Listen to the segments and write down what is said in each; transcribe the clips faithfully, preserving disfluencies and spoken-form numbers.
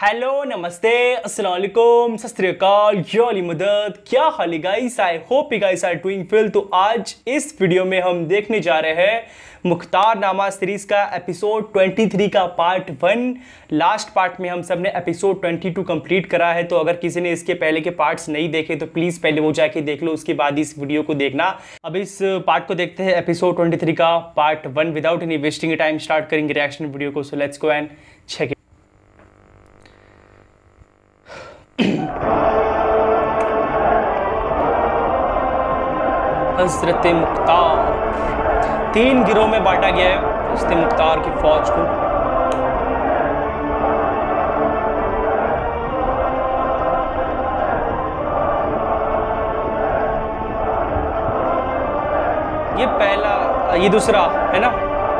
Hello नमस्ते अस्सलाम वालेकुम सत श्री अकाल या अली मदद। क्या हाल है guys, I hope you guys are doing well. तो आज इस वीडियो में हम देखने जा रहे हैं मुख्तार नामा सीरीज का एपिसोड तेईस का पार्ट वन। लास्ट पार्ट में हम सब ने एपिसोड बाईस कंप्लीट करा है। तो अगर किसी ने इसके पहले के पार्ट्स नहीं देखे तो प्लीज़ पहले वो जाके देख लो, उसके बाद इस वीडियो को देखना। अब इस पार्ट को देखते हैं, एपिसोड तेईस का part one. Without any wasting time start करेंगे रिएक्शन वीडियो को। So let's go and check it. Hazrat Mukhtar तीन गिरोह में बांटा गया है हज़रत मुख्तार की फौज को। ये पहला, ये दूसरा है ना,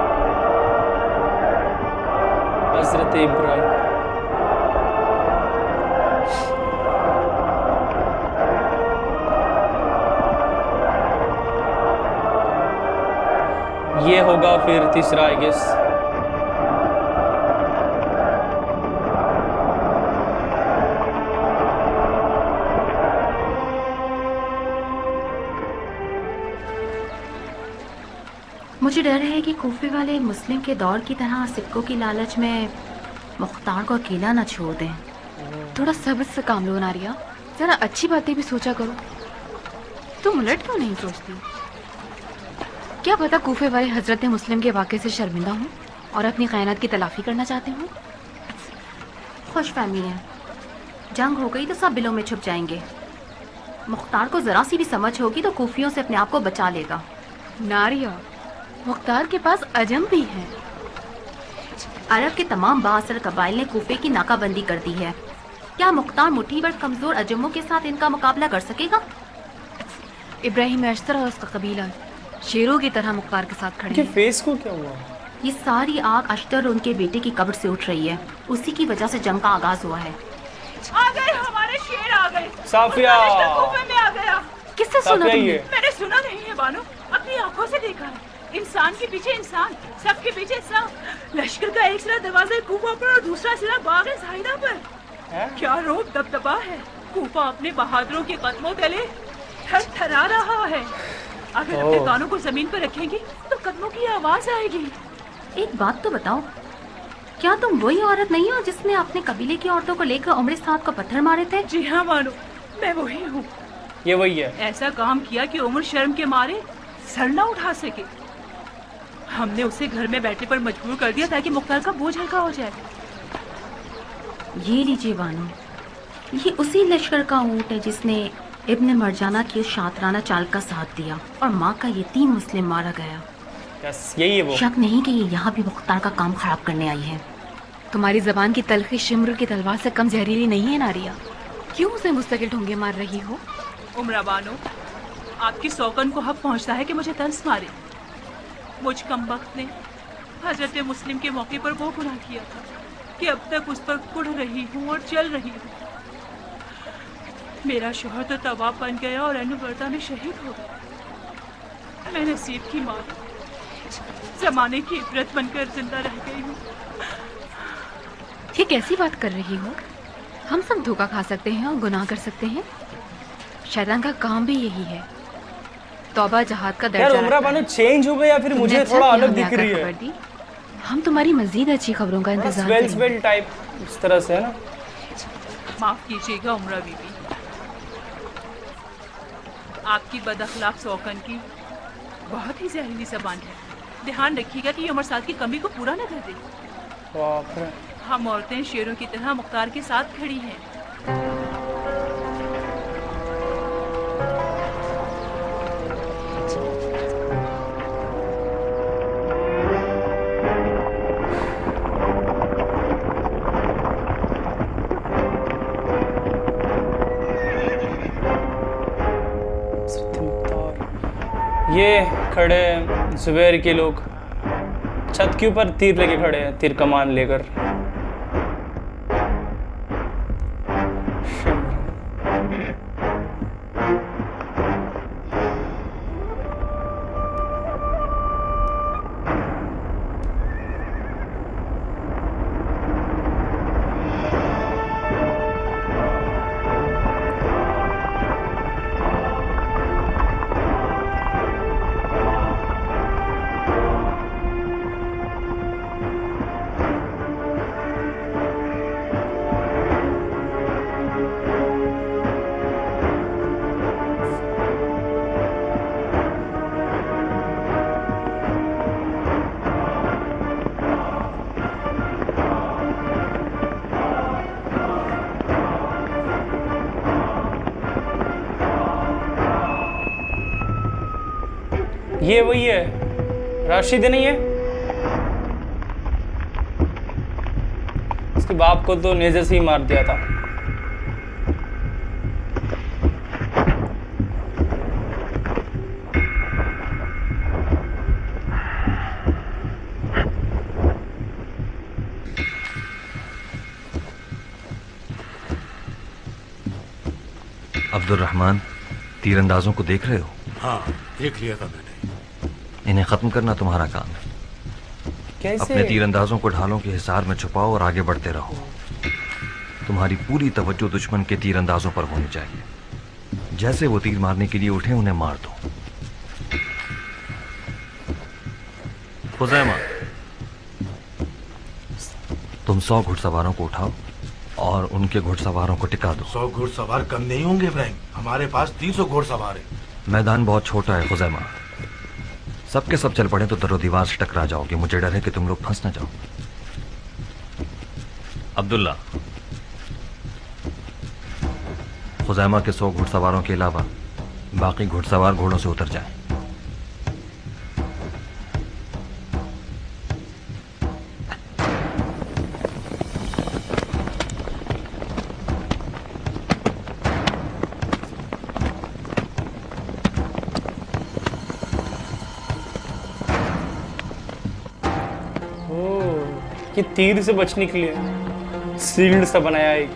हज़रत इब्राहिम। ये होगा फिर तीसरा आई गेस। मुझे डर है कि कूफे वाले मुस्लिम के दौर की तरह सिक्कों की लालच में मुख्तार को अकेला न छोड़ दें। थोड़ा सब्र से काम लो नारिया, जरा अच्छी बातें भी सोचा करो। तुम उलट क्यों नहीं सोचती? क्या पता कूफे वाले हजरत मुस्लिम के वाक़े से शर्मिंदा हूँ और अपनी खयानत की तलाफी करना चाहते हूँ। खुश फहमी है, जंग हो गई तो सब बिलों में छुप जाएंगे। मुख्तार को जरा सी भी समझ होगी तो कूफियों से अपने आप को बचा लेगा। नारिया, मुख्तार के पास अजम भी है। अरब के तमाम बाअसर कबाइल ने कूफे की नाकाबंदी कर दी है। क्या मुख्तार मुट्ठी भर कमजोर अजमों के साथ इनका मुकाबला कर सकेगा? इब्राहिम अश्तर और उसका कबीला शेरों की तरह मुख्तार के साथ खड़े हैं। फेस को क्या हुआ? ये सारी आग अश्तर और उनके बेटे की कब्र से उठ रही है। उसी की वजह से जंग का आगाज हुआ है। आ गए हमारे शेर आ गए। साफिया कूफे में आ गया। किससे सुना तुमने? मैंने सुना नहीं है बानो, अपनी आंखों से देखा है। इंसान के पीछे इंसान, सबके पीछे सब। लश्कर का एक सिरा दरवाजे कूफा पर और दूसरा सिरा बाग ज़ाहिदा पर। है? क्या रोब दबदबा है। कूफा अपने बहादुरों के कदमों तले थरथरा रहा है। अगर अपने कानों को जमीन पर रखेंगी तो कदमों की आवाज आएगी। एक बात तो बताओ, क्या तुम वही औरत नहीं हो जिसने अपने कबीले की औरतों को लेकर उमर साहब को पत्थर मारे थे? जी हाँ मानो, मैं वही हूँ। ये वही है। ऐसा काम किया कि उमर शर्म के मारे सर न उठा सके। हमने उसे घर में बैठने पर मजबूर कर दिया ताकि मुख्तार का बोझ हल्का हो जाए। ये लीजिए बानो, ये उसी लश्कर का ऊँट है जिसने इब्न मरजाना की शातराना चाल का साथ दिया और माँ का यतीम मुस्लिम मारा गया। यस, यही है वो। शक नहीं कि ये यहाँ भी मुख्तार का काम खराब करने आई है। तुम्हारी जबान की तलखी शिम्र की तलवार से कम जहरीली नहीं है नारिया। क्यों उसे मुस्तकिल ठोंगे मार रही हो? उमरा बानो, आपकी सौकन को हक पहुँचता है कि मुझे तंस मारे। मुझ कमबख्त ने हजरत मुस्लिम के मौके पर वो गुनाह किया था कि अब तक उस पर कुढ़ रही हूँ और चल रही हूँ। मेरा शोहर तो तवाब बन गया और अनुवर्ता में शहीद हो गया। मैं नसीब की माँ, जमाने की इबरत बनकर जिंदा रह गई हूँ। ये कैसी बात कर रही हो? हम सब धोखा खा सकते हैं और गुनाह कर सकते हैं। शैतान का काम भी यही है। तौबा जहाद का दर्जा। यार उमरा बानो चेंज हो गई या फिर मुझे थोड़ा अलग दिख रही है? हम तुम्हारी मजीद अच्छी खबरों का इंतजार करेंगे। स्वेल टाइप इस तरह से है ना। माफ कीजिएगा उमरा बीबी, आपकी बदअखलाक सौकन की बहुत ही जहरीली ज़बान है। ध्यान रखिएगा कि उमर साथ की कमी को पूरा न कर दे। हम औरतें शेरों की तरह मुख्तार के साथ खड़ी हैं। ये खड़े जुबैर के लोग छत के ऊपर तीर लेके खड़े हैं, तीर कमान लेकर। ये वही है, राशिद नहीं है? इसके बाप को तो नेज़े से ही मार दिया था। अब्दुल रहमान, तीरंदाजों को देख रहे हो? हाँ, देख लिया था मैंने। इन्हें खत्म करना तुम्हारा काम है। कैसे? अपने तीरंदाजों को ढालों के हिसार में छुपाओ और आगे बढ़ते रहो। तुम्हारी पूरी तवज्जो दुश्मन के तीरंदाजों पर होनी चाहिए। जैसे वो तीर मारने के लिए उठे उन्हें मार दो। खुज़ैमा, तुम सौ घुड़सवारों को उठाओ और उनके घुड़सवारों को टिका दो। सौ घुड़सवार कम नहीं होंगे इब्राहिम, हमारे पास तीन सौ घुड़सवार है। मैदान बहुत छोटा है खुज़ैमा, सबके सब चल पड़े तो दरो दीवार से टकरा जाओगे। मुझे डर है कि तुम लोग फंस ना जाओ। अब्दुल्ला, खुज़ैमा के सौ घुड़सवारों के अलावा बाकी घुड़सवार घोड़ों से उतर जाएं। कि तीर से बचने के लिए शील्ड सा बनाया एक।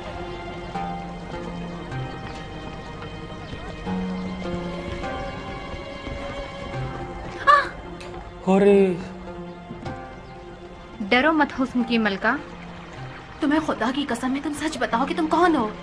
अरे डरो मत हुस्न की मलका। तुम्हें खुदा की कसम है, तुम सच बताओ कि तुम कौन हो?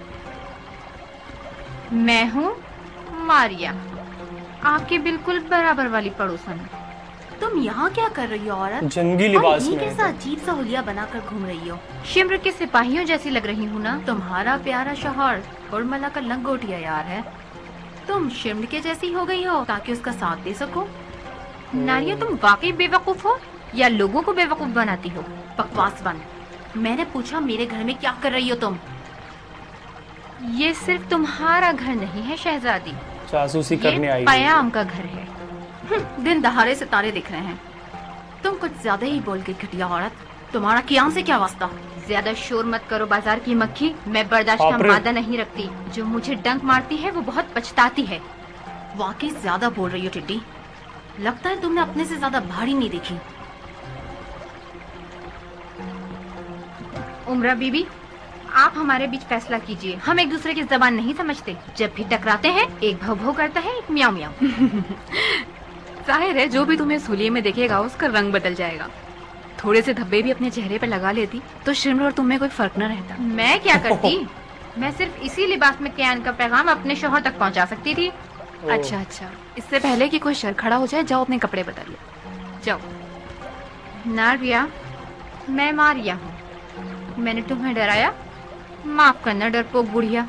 मैं हूँ मारिया, आपके बिल्कुल बराबर वाली पड़ोसन। तुम यहाँ क्या कर रही हो औरत? जंगी लिबास में। कैसा अजीब सा हुलिया बनाकर घूम रही हो? शिम्र के सिपाहियों जैसी लग रही हूँ ना? तुम्हारा प्यारा शौहर उर्मिला का लंगोटिया यार है। तुम शिम्र के जैसी हो गई हो ताकि उसका साथ दे सको। नारिया, तुम वाकई बेवकूफ हो या लोगों को बेवकूफ बनाती हो? बकवास बंद। मैंने पूछा मेरे घर में क्या कर रही हो तुम? ये सिर्फ तुम्हारा घर नहीं है शहजादी, जासूसी करने आई। पयाम का घर है। दिन दहाड़े सितारे दिख रहे हैं। तुम कुछ ज्यादा ही बोल गई घटिया औरत। तुम्हारा कियान से क्या वास्ता? ज्यादा शोर मत करो बाजार की मक्खी। मैं बर्दाश्त का मादा नहीं रखती। जो मुझे डंक मारती है वो बहुत पछताती है। वाकई ज्यादा बोल रही हो टिड्डी। लगता है तुमने अपने से ज्यादा भारी नहीं देखी। उमरा बीबी, आप हमारे बीच फैसला कीजिए। हम एक दूसरे की जबान नहीं समझते। जब भी टकराते हैं एक भव भव करता है, एक म्याऊ म्याऊ। जाहिर है जो भी तुम्हें सूलिये में देखेगा उसका रंग बदल जाएगा। थोड़े से धब्बे भी अपने चेहरे पर लगा लेती तो शिम्र और तुम्हें कोई फर्क न रहता। मैं क्या करती? मैं सिर्फ इसी लिबास में कियान का पैगाम अपने शौहर तक पहुंचा सकती थी। अच्छा अच्छा, इससे पहले कि कोई शर खड़ा हो जाए जाओ अपने कपड़े बदल लो, जाओ। नारिया, मैं मारिया हूँ। मैंने तुम्हें डराया? माफ करना डरपोक बुढ़िया।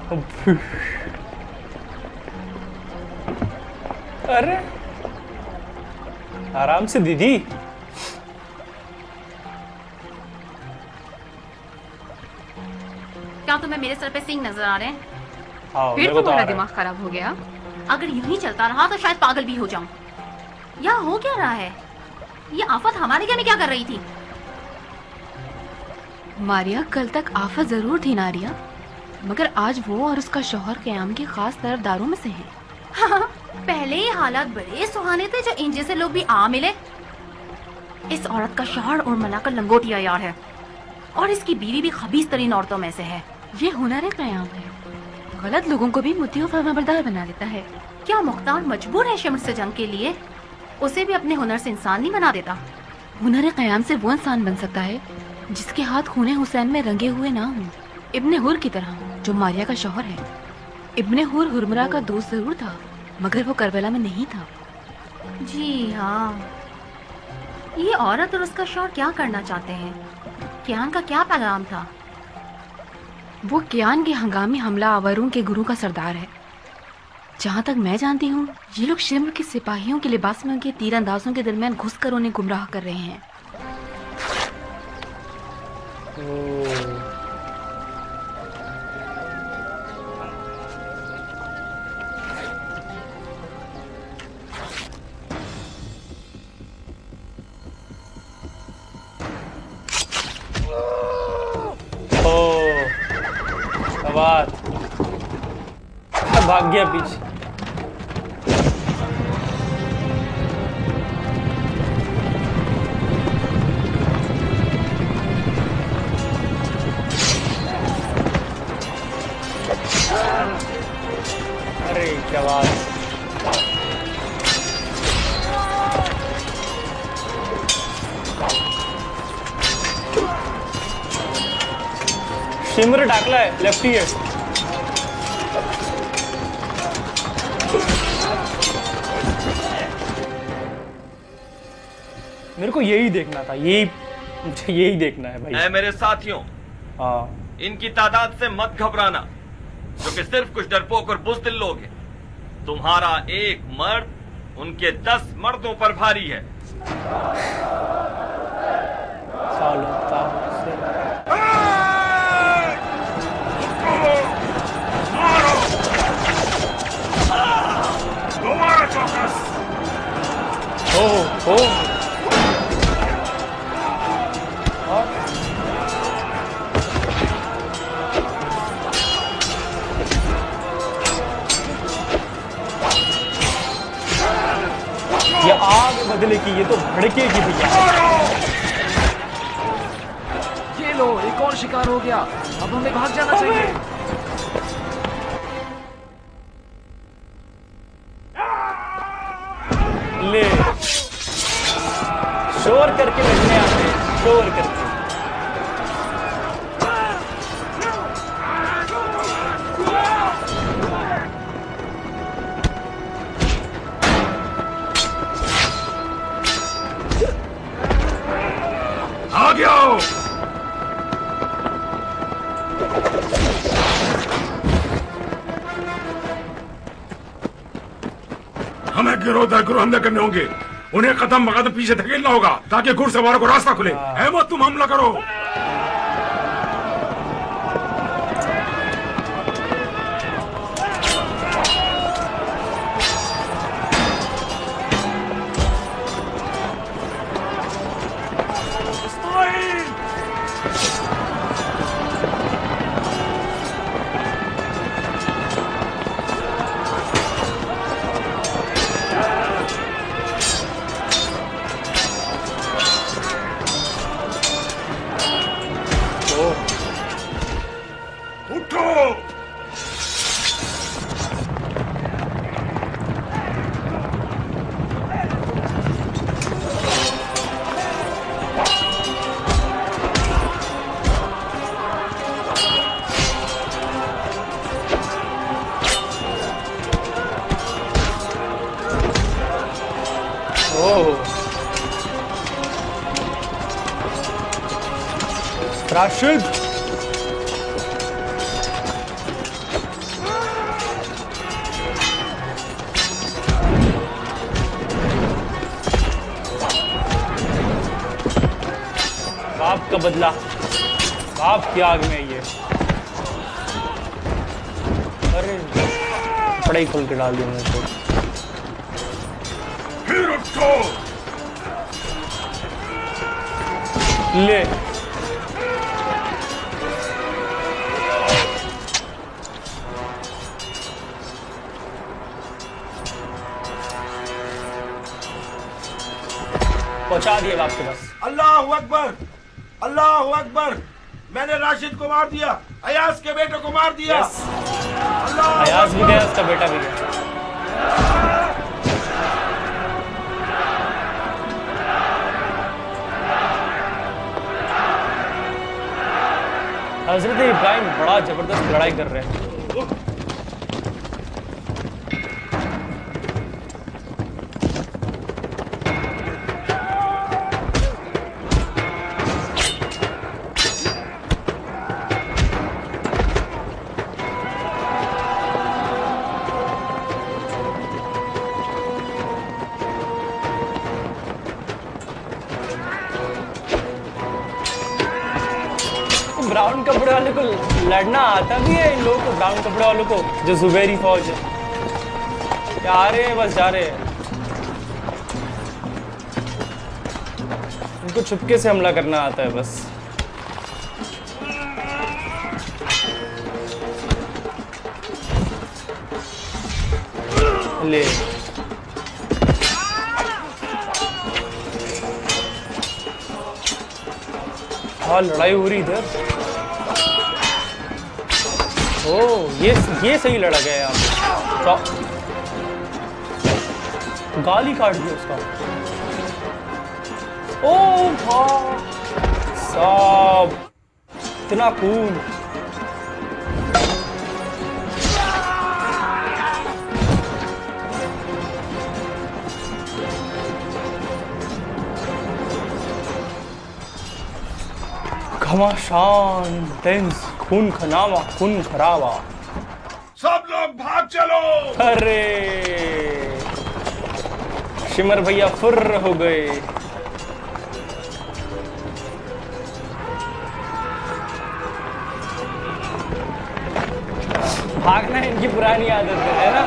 अरे आराम से दीदी। क्या तुम्हें मेरे सर पे सिंह नजर आ रहे हैं? हाँ, फिर तुम्हारा दिमाग खराब हो गया? अगर यूं ही चलता रहा तो शायद पागल भी हो जाऊं। यहाँ हो क्या रहा है? ये आफत हमारे घर में क्या कर रही थी? मारिया, कल तक आफत जरूर थी नारिया, मगर आज वो और उसका शौहर क़याम के खास तरफदारों में से हैं। हाँ, पहले ये हालात बड़े सुहाने थे जो इन जैसे लोग भी आ मिले। इस औरत का शौहर उर्मिला का लंगोटिया यार है और इसकी बीवी भी खबीस तरीन औरतों में से है। ये हुनर क़याम है, गलत लोगों को भी मुद्दे और फरमाबरदार बना देता है। क्या मुख्तार मजबूर है शिम्र से जंग के लिए? उसे भी अपने हुनर से इंसान नहीं बना देता? हुनर क़याम से वो इंसान बन सकता है जिसके हाथ खूने हुसैन में रंगे हुए ना हों, इब्ने हुर की तरह, जो मारिया का शौहर है। इब्ने हुर हुरमरा का दोस्त जरूर था मगर वो करबला में नहीं था। जी हाँ, ये औरत और उसका शौहर क्या करना चाहते हैं? कियान का क्या पैगाम था? वो कियान के हंगामी हमला आवरों के गुरु का सरदार है। जहाँ तक मैं जानती हूँ ये लोग शिम्र के सिपाहियों के लिबास में उनके तीरंदाजों के दरमियान घुसकर उन्हें गुमराह कर रहे हैं। बात, भाग गया पीछे। अरे क्या बात, शिमर टाकलाय, लेफ्टी है। मेरे को यही देखना था, यही मुझे यही देखना है भाई। ऐ मेरे साथियों, हाँ, इनकी तादाद से मत घबराना, जो कि सिर्फ कुछ डरपोक और बुज़दिल लोग हैं। तुम्हारा एक मर्द उनके दस मर्दों पर भारी है। सालों तालों से ओ ओ ये आग बदले की, ये तो भड़केगी भैया। ये लो, एक और शिकार हो गया। अब हमें भाग जाना चाहिए। ले, शोर करके लगने आते हैं, शोर करके। आगे आओ। हमें गिरोह दर गिरोह हमले करने होंगे। उन्हें कदम बकदम पीछे धकेलना होगा ताकि घुड़सवारों को रास्ता खुले। अहमद, तुम हमला करो। राशिद, बाप का बदला, बाप की आग में ये। अरे कपड़े ही खोल के डाल दिया मेरे को। ले, पहुंचा दिए बाप के पास। अल्लाहु अकबर, अल्लाहु अकबर। मैंने राशिद को मार दिया, अयाज के बेटे को मार दिया। अयाज भी गया, उसका बेटा भी गया। हजरत इब्राहिम बड़ा जबरदस्त लड़ाई कर रहे हैं। ब्राउन कपड़े वाले को लड़ना आता भी है इन लोगों को, ब्राउन कपड़े वालों को, जो जुबैरी फौज है। क्या आ रहे हैं, बस जा रहे हैं। इनको छुपके से हमला करना आता है बस। ले हाँ लड़ाई हो रही इधर। ओ ये ये सही लड़ा गया यहाँ पे। गाली काट दिया उसका। ओ भाई साहब इतना खून। घमासान इंटेंस खून खनावा खून खराबा। सब लोग भाग चलो। अरे शिमर भैया फुर्र हो गए। भागना इनकी पुरानी आदत है ना।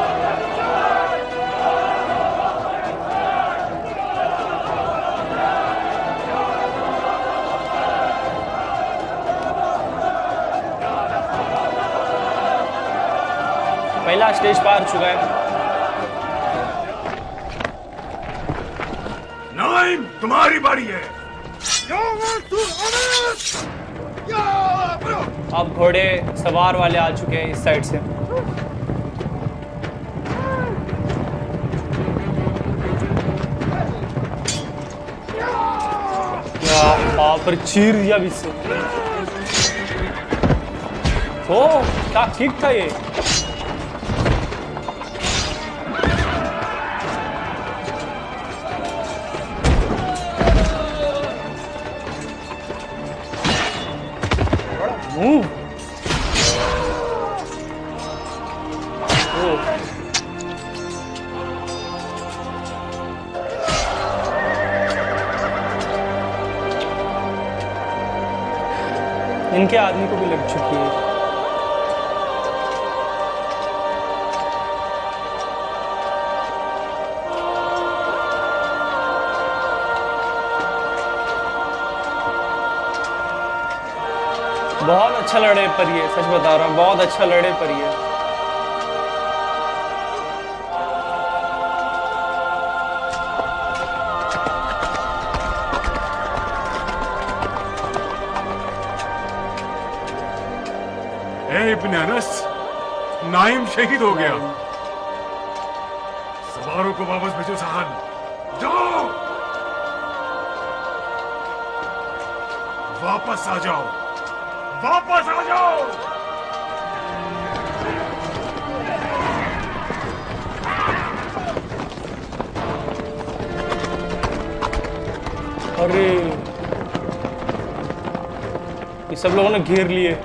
पहला स्टेज पार चुका है। नाइम तुम्हारी बारी है। अब घोड़े सवार वाले आ चुके हैं इस साइड से। क्या पर चीर दिया भी से। ओ क्या किक था ये। Move. Oh. इनके आदमी को भी लग चुकी है। बहुत अच्छा लड़े पर ये, सच बता रहा हूँ बहुत अच्छा लड़े पर ये। ए इब्न अनस, नाइम शहीद हो गया। सवारों को वापस भेजो सहान। जाओ वापस आ जाओ, वापस आ जाओ। अरे ये सब लोगों ने घेर लिए।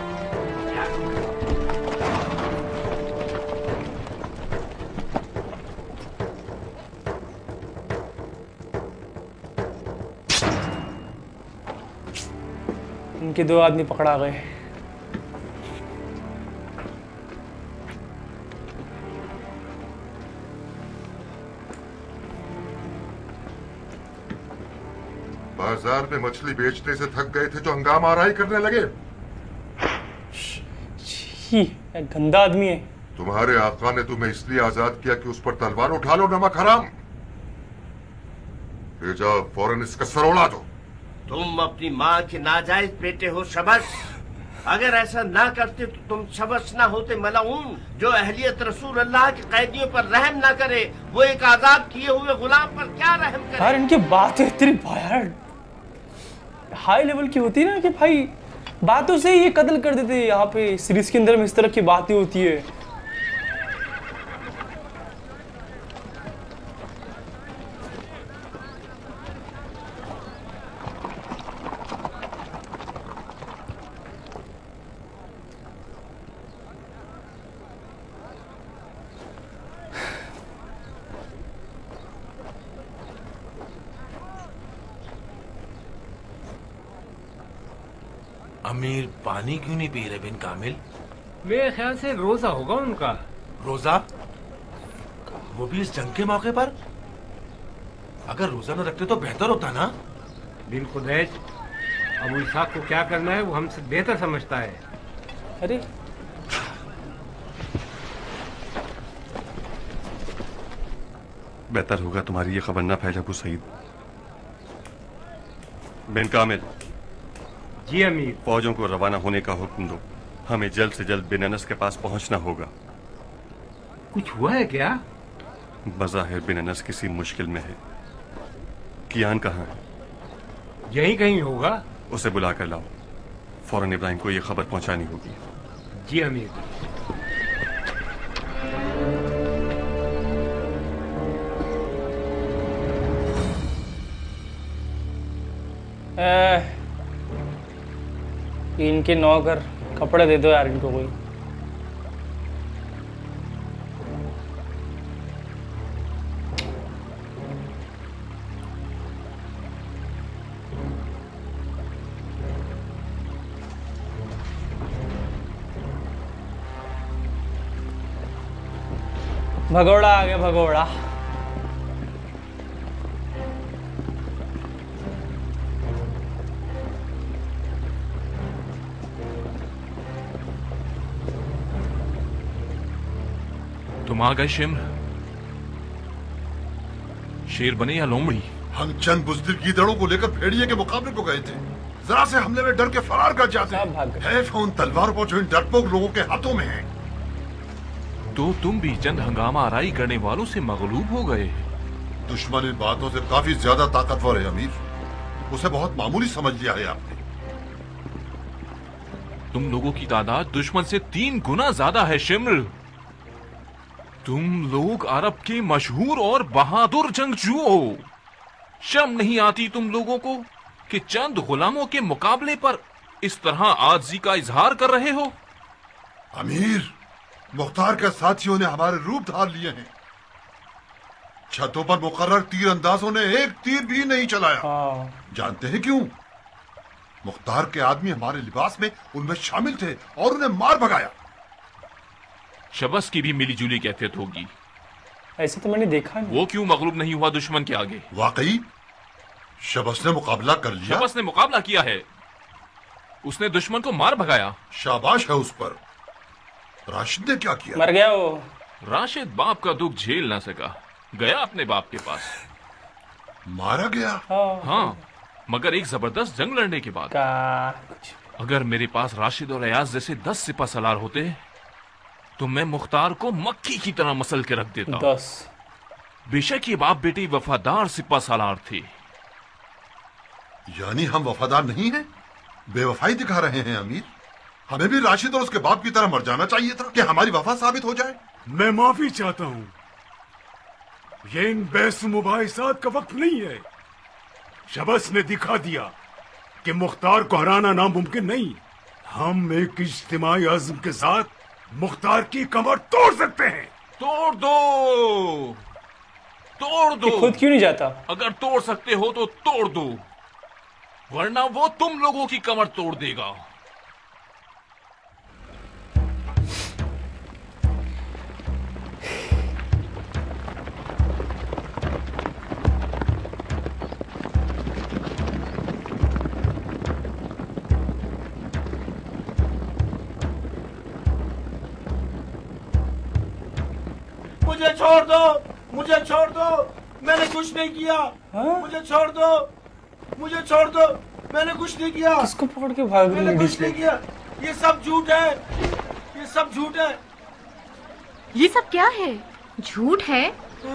इनके दो आदमी पकड़ा गए। बाजार में मछली बेचने से थक गए थे जो हंगामा आराई करने लगे। छी, गंदा आदमी है। तुम्हारे आका ने तुम्हें इसलिए आजाद किया कि उस पर तलवार उठा लो, नमक हराम। ले जाओ फौरन इसका सर उड़ा दो। तुम अपनी माँ के नाजायज बेटे हो शबस। अगर ऐसा ना करते तो तुम शबस ना होते मलाऊन। जो अहलियत रसूल अल्लाह के कैदियों पर रहम ना करे, वो एक आजाद किए हुए गुलाम पर क्या रहम करे। यार इनकी बातें इतनी यार हाई लेवल की होती है ना कि भाई बातों से ये कत्ल कर देते हैं। यहाँ पे सीरीज के अंदर में इस तरह की बातें होती है। अमीर पानी क्यों नहीं पी रहे बिन कामिल? मेरे ख्याल से रोजा होगा उनका। रोजा? वो भी इस जंग के मौके पर? अगर रोजा न रखते तो बेहतर होता ना। बिन खुदैश, अबू इसाक को क्या करना है वो हमसे बेहतर समझता है। अरे बेहतर होगा तुम्हारी ये खबर ना फैले अबू सईद। बिन कामिल। जी अमीर। फौजों को रवाना होने का हुक्म दो, हमें जल्द से जल्द बिन अनस के पास पहुंचना होगा। कुछ हुआ है क्या? बज़ाहिर बिन अनस किसी मुश्किल में है। कियान कहाँ है? यहीं कहीं होगा। उसे बुला कर लाओ, फौरन इब्राहिम को ये खबर पहुंचानी होगी। जी अमीर। ए, इनके नौकर कपड़े दे दो यार इनको कोई। भगोड़ा आ गया भगोड़ा। तुम आ गए शिम्र। शेर बने या लोमड़ी? हम चंद बुज़दिल गीदड़ों को लेकर भेड़िए के मुकाबले को गए थे। जरा से हमले में डर के फरार कर जाते। है उन तलवारों पर जो इन डरपोक लोगों के हाथों में है। तो तुम भी चंद हंगामा आराई करने वालों से मगलूब हो गए। दुश्मन इन बातों से काफी ज्यादा ताकतवर है अमीर, उसे बहुत मामूली समझ लिया है आपने। तुम लोगों की तादाद दुश्मन से तीन गुना ज्यादा है शिम्र। तुम लोग अरब के मशहूर और बहादुर जंगजू हो। शर्म नहीं आती तुम लोगों को कि चंद गुलामों के मुकाबले पर इस तरह आजिज़ी का इजहार कर रहे हो? अमीर, मुख्तार के साथियों ने हमारे रूप धार लिए हैं। छतों पर मुकर्रर तीर अंदाजों ने एक तीर भी नहीं चलाया। जानते हैं क्यों? मुख्तार के आदमी हमारे लिबास में उनमें शामिल थे और उन्हें मार भगाया। शबस की भी मिली जुली कैफियत होगी। ऐसे तो मैंने देखा नहीं। वो क्यों मगलूब नहीं हुआ दुश्मन के आगे? वाकई शबस ने मुकाबला कर लिया। शबस ने मुकाबला किया है, उसने दुश्मन को मार भगाया। शाबाश है उस पर। राशिद ने क्या किया? मर गया वो। राशिद बाप का दुख झेल ना सका, गया अपने बाप के पास। मारा गया? हाँ, हाँ, मगर एक जबरदस्त जंग लड़ने के बाद। अगर मेरे पास राशिद और अयाज जैसे दस सिपा सलार होते तो मैं मुख्तार को मक्खी की तरह मसल के रख देता। दस। बेशक ये बाप बेटी वफादार सिपा सलार थे। यानी हम वफादार नहीं हैं? बेवफाई दिखा रहे हैं अमीर। हमें भी राशिद और उसके बाप की तरह मर जाना चाहिए था कि हमारी वफा साबित हो जाए। मैं माफी चाहता हूँ, ये इन बहस मुबाहिसात का वक्त नहीं है। शबस ने दिखा दिया कि मुख्तार को हराना नामुमकिन नहीं। हम एक इज्तिमाई अज़्म के साथ मुख्तार की कमर तोड़ सकते हैं। तोड़ दो, तोड़ दो। खुद क्यों नहीं जाता? अगर तोड़ सकते हो तो तोड़ दो, वरना वो तुम लोगों की कमर तोड़ देगा। मुझे छोड़ दो, मुझे छोड़ दो, मैंने कुछ नहीं किया। हा? मुझे छोड़ दो, मुझे छोड़ दो, मैंने कुछ नहीं किया। किसको पकड़ के भाग रही है? कुछ नहीं किया, ये सब झूठ है, ये सब झूठ है। ये सब क्या है? झूठ है?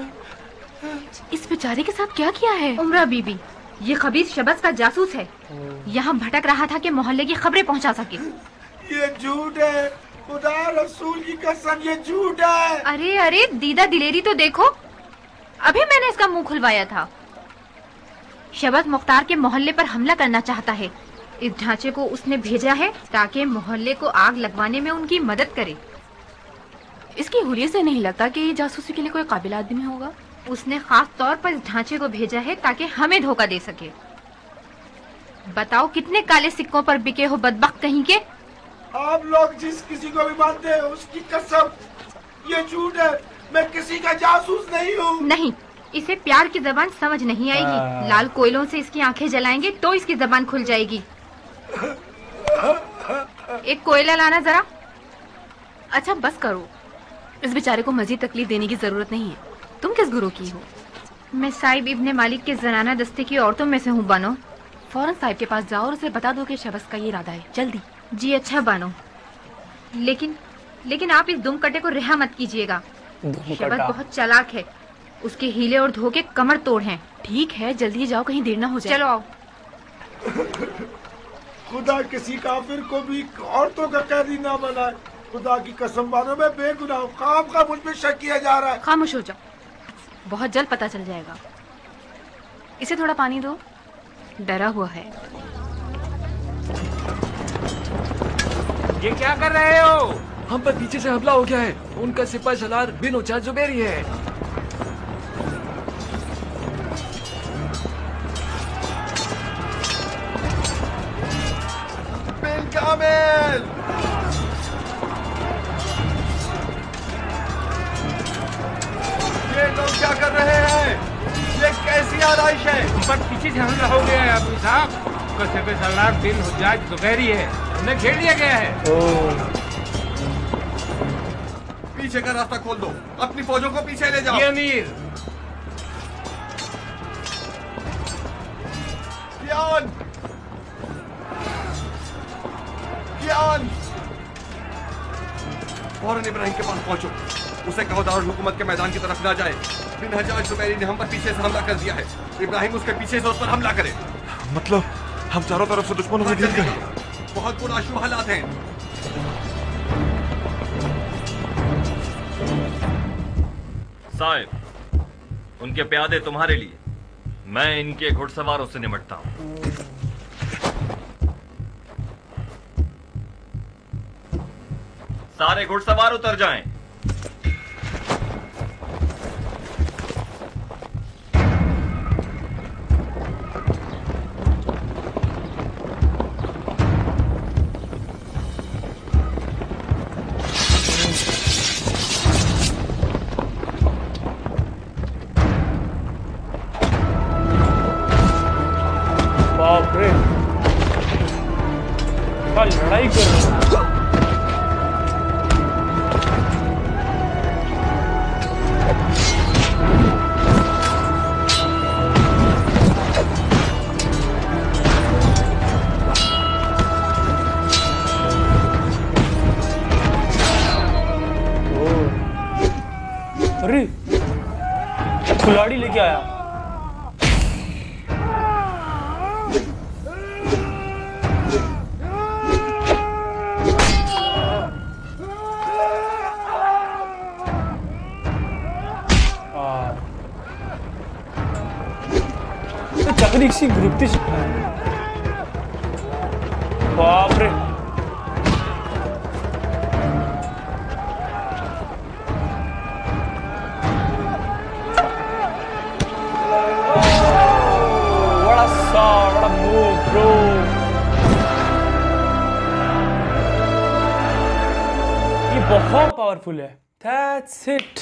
इस बेचारे के साथ क्या किया है? उमरा बीबी, ये खबीस शबस का जासूस है। यहाँ भटक रहा था कि मोहल्ले की खबरें पहुँचा सके। ये झूठ है, खुदा रसूल की कसम, ये झूठ है। अरे अरे दीदा दिलेरी तो देखो, अभी मैंने इसका मुंह खुलवाया था। शबस मुख्तार के मोहल्ले पर हमला करना चाहता है। इस ढांचे को उसने भेजा है ताकि मोहल्ले को आग लगवाने में उनकी मदद करे। इसकी हुलिये से नहीं लगता कि ये जासूसी के लिए कोई काबिल आदमी होगा। उसने खास तौर पर इस ढांचे को भेजा है ताकि हमें धोखा दे सके। बताओ कितने काले सिक्कों पर बिके हो बदबख्त कहीं के। आप लोग जिस किसी को भी मानते हैं उसकी कसम, ये झूठ है। मैं किसी का जासूस नहीं हूँ। नहीं, इसे प्यार की जबान समझ नहीं आएगी। लाल कोयलों से इसकी आंखें जलाएंगे तो इसकी जबान खुल जाएगी। एक कोयला लाना जरा। अच्छा बस करो, इस बेचारे को मजीद तकलीफ देने की जरूरत नहीं है। तुम किस गुरु की हो? मैं साहिब इब्ने मालिक के जनाना दस्ते की औरतों में से हूँ बानो। फौरन साहिब के पास जाओ और उसे बता दो कि शबस का ये इरादा है, जल्दी। जी अच्छा बानो, लेकिन लेकिन आप इस दुम कटे को रिहा मत कीजिएगा। शबस बहुत चालाक है, उसके हीले और धोखे कमर तोड़ हैं। ठीक है, जल्दी जाओ, कहीं देर ना हो जाए। चलो आओ। खुदा किसी काफिर को भी औरतों का कैदी ना बनाए। खुदा की कसम बानो, मैं बेगुनाह हूँ, काम का मुझ पे शक किया जा रहा है। खामोश हो जाओ, बहुत जल्द पता चल जाएगा। इसे थोड़ा पानी दो, डरा हुआ है। ये क्या कर रहे हो? हम पर पीछे से हमला हो गया है। उनका सिपा सलार बिन उचा जुबैरी है। बिन कामिल, ये लोग क्या कर रहे हैं? ये कैसी आरइश है? हम पर पीछे से हमला हो गया है अबू साहब। सिपा सलार बिन हुज्जाज जुबैरी है, उन्हें घेर लिया गया है। पीछे का रास्ता खोल दो, अपनी फौजों को पीछे ले जाओ। ये अमीर। कियान, कियान, फौरन इब्राहिम के पास पहुंचो, उसे कहो दारुल हुकूमत के मैदान की तरफ ना जाए। बिन हज्जाज जुबैरी ने हम पर पीछे से हमला कर दिया है। इब्राहिम उसके पीछे से उस पर हमला करे। मतलब हम चारों तरफ से दुश्मनों से घिर गए। बहुत पुरअशुभ हालात हैं। साहिब, उनके प्यादे तुम्हारे लिए, मैं इनके घुड़सवारों से निपटता हूं। सारे घुड़सवार उतर जाएं। लड़ाई कर रहे हैं। अरे खिलाड़ी लेके आया। सी ग्रुप थी। बाप रे, बड़ा सा बड़ा मूव ब्रो। ये बहुत पावरफुल है। That's it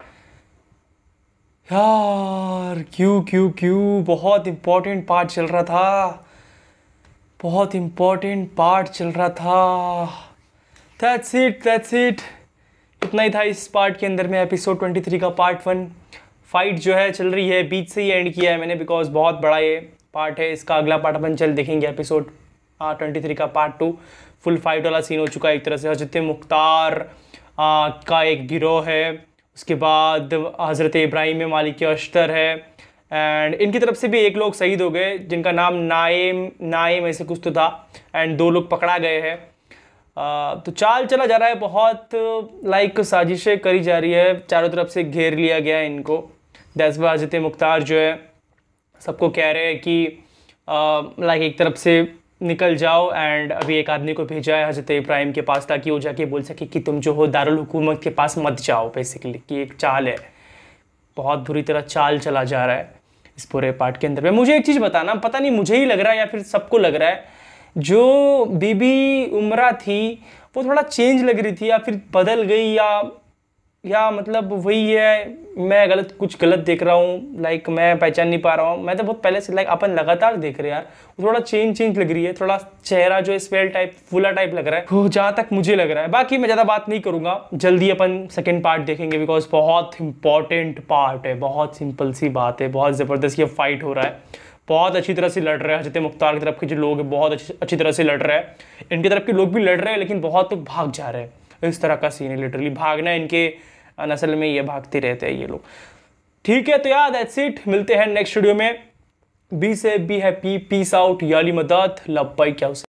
यार। क्यों क्यों क्यों बहुत इम्पोर्टेंट पार्ट चल रहा था, बहुत इम्पोर्टेंट पार्ट चल रहा था। दैट्स इट दैट्स इट इतना ही था इस पार्ट के अंदर में। एपिसोड तेईस का पार्ट वन फाइट जो है चल रही है, बीच से ही एंड किया है मैंने, बिकॉज बहुत बड़ा ये पार्ट है। इसका अगला पार्ट अपन चल देखेंगे एपिसोड तेईस का पार्ट टू। फुल फाइट वाला सीन हो चुका है एक तरह से। हजरत मुख्तार आ, का एक गिरोह है, उसके बाद हज़रत इब्राहिम मालिक अश्तर है, एंड इनकी तरफ से भी एक लोग शहीद हो गए जिनका नाम नाइम नाइम ऐसे कुछ तो था, एंड दो लोग पकड़ा गए हैं। तो चाल चला जा रहा है, बहुत लाइक साजिशें करी जा रही है, चारों तरफ से घेर लिया गया है इनको। दैट्स व्हाई हज़रत मुख्तार जो है सबको कह रहे हैं कि लाइक एक तरफ से निकल जाओ, एंड अभी एक आदमी को भेजा है हज़रत इब्राहिम के पास ताकि वो जाके बोल सके कि तुम जो हो दारुल हुकूमत के पास मत जाओ। बेसिकली कि एक चाल है, बहुत बुरी तरह चाल चला जा रहा है इस पूरे पार्ट के अंदर में। मुझे एक चीज़ बताना, पता नहीं मुझे ही लग रहा है या फिर सबको लग रहा है, जो बीबी उमरा थी वो थोड़ा चेंज लग रही थी या फिर बदल गई, या या मतलब वही है, मैं गलत कुछ गलत देख रहा हूँ, लाइक मैं पहचान नहीं पा रहा हूँ। मैं तो बहुत पहले से लाइक अपन लगातार देख रहे हैं यार, थोड़ा चेंज चेंज लग रही है, थोड़ा चेहरा जो है स्वेल टाइप फूला टाइप लग रहा है, वो जहाँ तक मुझे लग रहा है। बाकी मैं ज़्यादा बात नहीं करूँगा, जल्दी अपन सेकेंड पार्ट देखेंगे, बिकॉज बहुत इंपॉर्टेंट पार्ट है, बहुत सिंपल सी बात है, बहुत ज़बरदस्त ये फाइट हो रहा है, बहुत अच्छी तरह से लड़ रहे हैं हजरत मुख्तार की तरफ के जो लोग हैं, बहुत अच्छी अच्छी तरह से लड़ रहे हैं, इनकी तरफ के लोग भी लड़ रहे हैं, लेकिन बहुत लोग भाग जा रहे हैं। इस तरह का सीन है, लिटरली भागना इनके नस्ल में, ये भागते रहते हैं ये लोग। ठीक है, तो यार दैट्स इट, मिलते हैं नेक्स्ट वीडियो में। Be safe be happy, peace out, याली मदद, लव बाई क्या